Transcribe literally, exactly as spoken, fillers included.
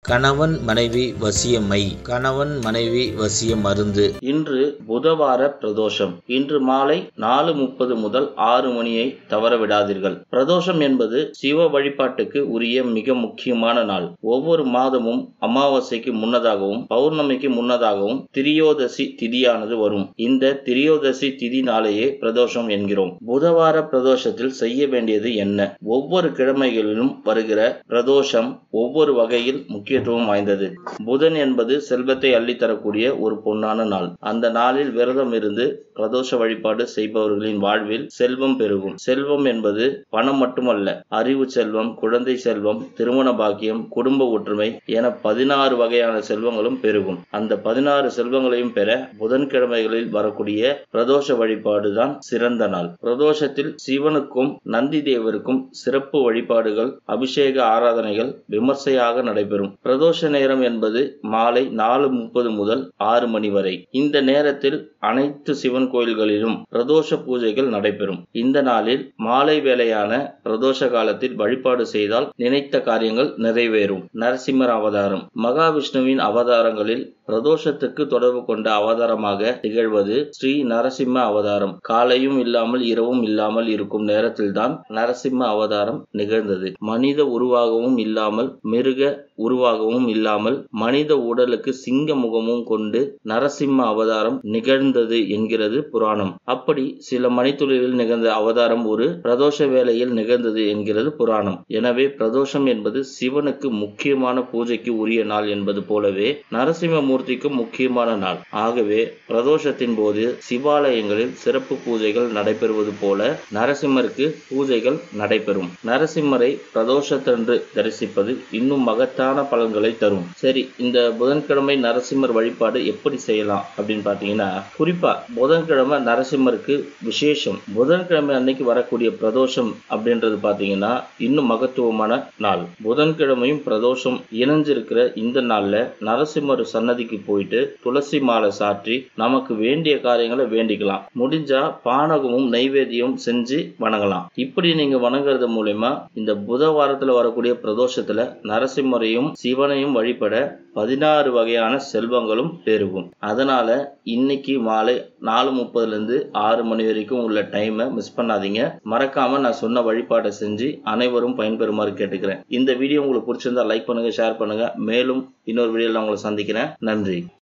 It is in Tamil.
கணவன் மனைவி வசியமை கணவன் மனைவி வசிய மருந்து. இன்று புதவார பிரதோஷம். இன்று மாலை நாலு முப்பது முதல் ஆறு மணியை தவறவிடாதீர்கள். பிரதோஷம் என்பது சிவ வழிபாட்டுக்கு உரிய மிக முக்கியமான நாள். ஒவ்வொரு மாதமும் அமாவாசைக்கு முன்னதாகவும் பௌர்ணமிக்கு முன்னதாகவும் திரியோதசி திதியானது வரும். இந்த திரியோதசி திதி நாளையே பிரதோஷம் என்கிறோம். புதவார பிரதோஷத்தில் செய்ய வேண்டியது என்ன? ஒவ்வொரு கிழமைகளிலும் வருகிற பிரதோஷம் ஒவ்வொரு வகையில் முக்கிய முக்கியத்துவம் வாய்ந்தது. புதன் என்பது செல்வத்தை அள்ளி தரக்கூடிய ஒரு பொன்னான நாள். அந்த நாளில் விரதம் இருந்து பிரதோஷ வழிபாடு செய்பவர்களின் வாழ்வில் செல்வம் பெருகும். செல்வம் என்பது பணம் மட்டுமல்ல, அறிவு செல்வம், குழந்தை செல்வம், திருமண பாக்கியம், குடும்ப ஒற்றுமை என பதினாறு வகையான செல்வங்களும் பெருகும். அந்த பதினாறு செல்வங்களையும் பெற புதன்கிழமைகளில் வரக்கூடிய பிரதோஷ வழிபாடுதான் சிறந்த நாள். பிரதோஷத்தில் சிவனுக்கும் நந்தி தேவருக்கும் சிறப்பு வழிபாடுகள், அபிஷேக ஆராதனைகள் விமர்சையாக நடைபெறும். பிரதோஷ நேரம் என்பது மாலை நாலு முப்பது முதல் ஆறு மணி வரை. இந்த நேரத்தில் அனைத்து சிவன் கோயில்களிலும் பிரதோஷ பூஜைகள் நடைபெறும். இந்த நாளில் மாலை வேளையான பிரதோஷ காலத்தில் வழிபாடு செய்தால் நினைத்த காரியங்கள் நிறைவேறும். நரசிம்மர் அவதாரம். மகாவிஷ்ணுவின் அவதாரங்களில் பிரதோஷத்துக்கு தொடர்பு கொண்ட அவதாரமாக திகழ்வது ஸ்ரீ நரசிம்ம அவதாரம். காலையும் இல்லாமல் இரவும் இல்லாமல் இருக்கும் நேரத்தில்தான் நரசிம்ம அவதாரம் நிகழ்ந்தது. மனித உருவாகவும் இல்லாமல் மிருக உருவாகவும் இல்லாமல் மனித உடலுக்கு சிங்க முகமும் கொண்டு நரசிம்ம அவதாரம் நிகழ்ந்தது என்கிறது புராணம். அப்படி சில மணித்துளிகளில் நிகழ்ந்த அவதாரம் ஒரு பிரதோஷ வேளையில் நிகழ்ந்தது என்கிறது புராணம். எனவே பிரதோஷம் என்பது சிவனுக்கு முக்கியமான பூஜைக்கு உரிய நாள் என்பது போலவே நரசிம்ம மூர்த்திக்கும் முக்கியமான நாள். ஆகவே பிரதோஷத்தின் போது சிவாலயங்களில் சிறப்பு பூஜைகள் நடைபெறுவது போல நரசிம்மருக்கு பூஜைகள் நடைபெறும். நரசிம்மரை பிரதோஷத்தன்று தரிசிப்பது இன்னும் மகத்தான பலன்களை தரும். சரி, இந்த புதன்கிழமை நரசிம்மர் வழிபாடு எப்படி செய்யலாம் அப்படின்னு பாத்தீங்கன்னா, குறிப்பா புதன்கிழமை நரசிம்மருக்கு விசேஷம். புதன்கிழமை அன்னைக்கு வரக்கூடிய பிரதோஷம் அப்படின்றது பாத்தீங்கன்னா இன்னும் மகத்துவமான நாள். புதன்கிழமையும் பிரதோஷம் இணைஞ்சிருக்கிற இந்த நாள்ல நரசிம்மர் சன்னதிக்கு போயிட்டு துளசி மாலை சாற்றி நமக்கு வேண்டிய காரியங்களை வேண்டிக்கலாம். முடிஞ்சா பானகமும் நைவேத்தியம் செஞ்சு வணங்கலாம். இப்படி நீங்க வணங்குறது மூலமா இந்த புதவாரத்துல வரக்கூடிய பிரதோஷத்துல நரசிம்மரையும் சிவனையும் வழிபட பதினாறு வகையான செல்வங்களும் பெருகும். அதனால இன்னைக்கு மாலை நாலு முப்பதுல இருந்து ஆறு மணி வரைக்கும் உள்ள டைமை மிஸ் பண்ணாதீங்க. மறக்காம நான் சொன்ன வழிபாட்டை செஞ்சு அனைவரும் பயன்பெறுமாறு கேட்டுக்கிறேன். இந்த வீடியோ உங்களுக்கு பிடிச்சிருந்தா லைக் பண்ணுங்க, ஷேர் பண்ணுங்க. மேலும் இன்னொரு வீடியோல உங்களை சந்திக்கிறேன். நன்றி.